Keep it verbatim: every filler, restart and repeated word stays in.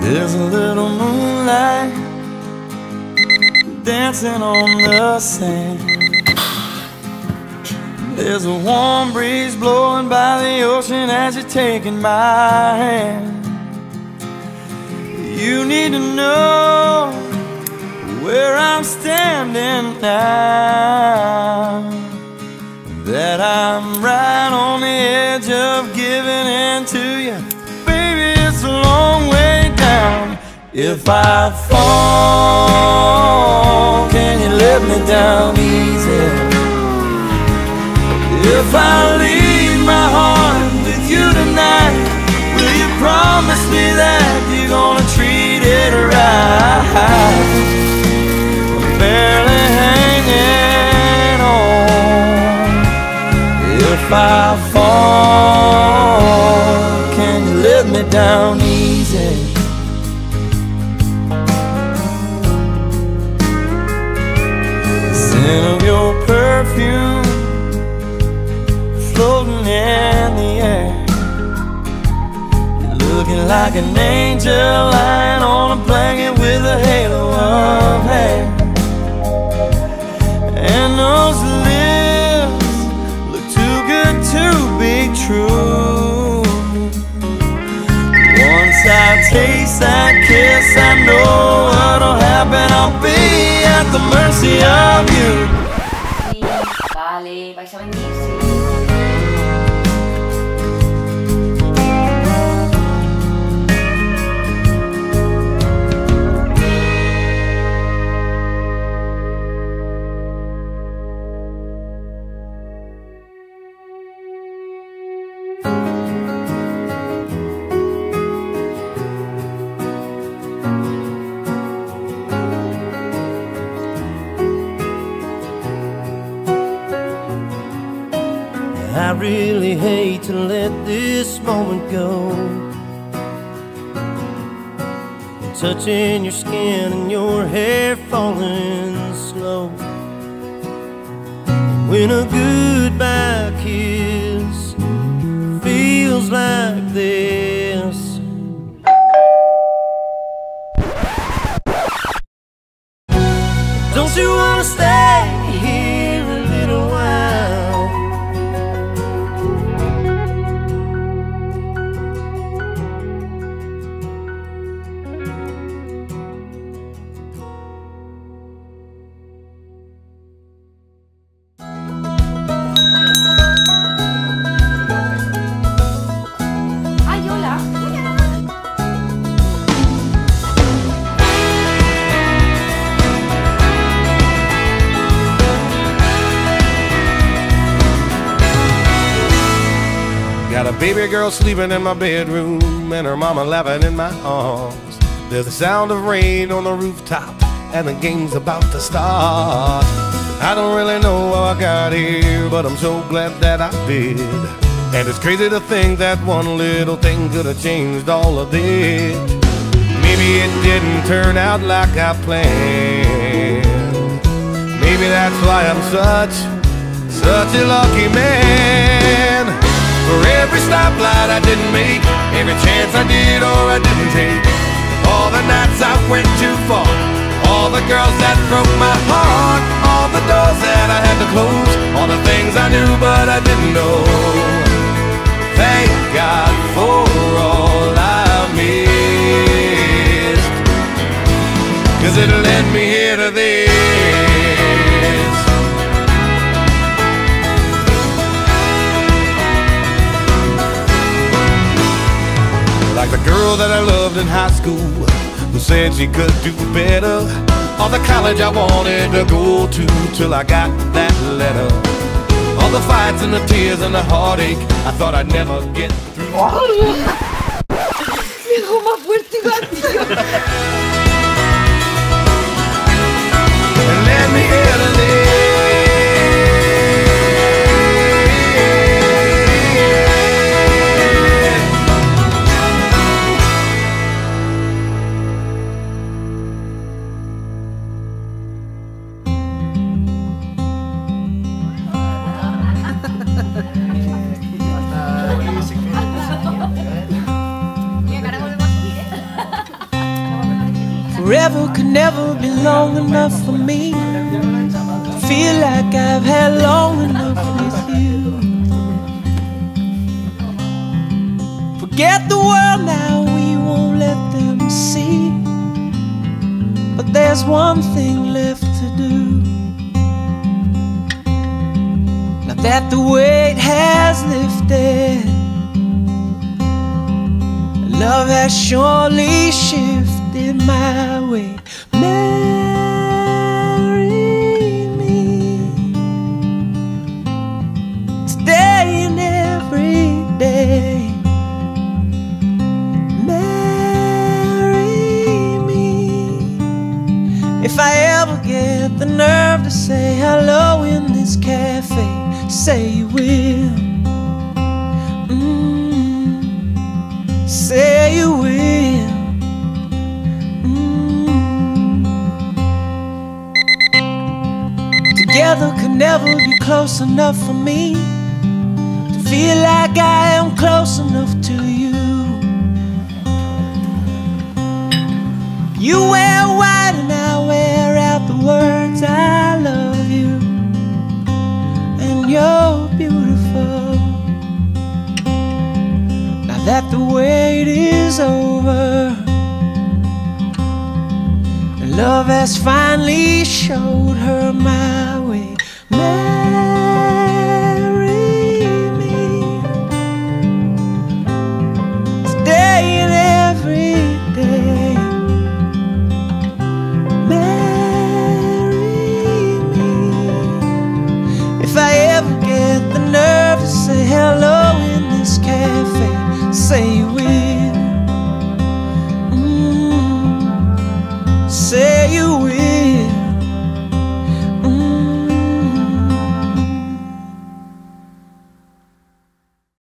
There's a little moonlight dancing on the sand. There's a warm breeze blowing by the ocean as you're taking my hand. You need to know where I'm standing now, that I'm right on the edge of giving in to you. Baby, it's a long way down. If I fall, can you let me down easy? If I leave my heart with you tonight, will you promise me that you're gonna treat it right? I'm barely hanging on. If I fall, can you let me down easy? The scent of your perfume floating in the air. You're looking like an angel lying on a blanket with a halo of hair. And those lips look too good to be true. Once I taste that kiss, I know what'll happen. I'll be at the mercy of you. Vale, vais a venir, sí. I really hate to let this moment go. Touching your skin and your hair falling slow. When a goodbye kiss feels like this, don't you wanna stay here a little while? Got a baby girl sleeping in my bedroom and her mama laughing in my arms. There's the sound of rain on the rooftop and the game's about to start. I don't really know how I got here, but I'm so glad that I did. And it's crazy to think that one little thing could have changed all of this. Maybe it didn't turn out like I planned. Maybe that's why I'm such, such a lucky man. For every stoplight I didn't make, every chance I did or I didn't take, all the nights I went too far, all the girls that broke my heart, all the doors that I had to close, all the things I knew but I didn't know. Thank God for all I missed, 'cause it led me here to this. Like the girl that I loved in high school, who said she could do better, or the college I wanted to go to till I got that letter. All the fights and the tears and the heartache I thought I'd never get through. Hijo más fuerte, And let me hear the live. Mi cara vuelve a subir, ¿eh? Forever could never be long enough for me to feel like I've had long enough with you. Forget the world now, we won't let them see. But there's one thing left to do. Now that the weight has lifted, love has surely shifted my way. Marry me today and every day. Marry me if I ever get the nerve to say hello in this cafe. Say you will. Say you will. Mm. Together could never be close enough for me to feel like I am close enough to you. You wear white and I wear out the words I love you, and you're beautiful. That the wait is over, and love has finally showed her my way. Marry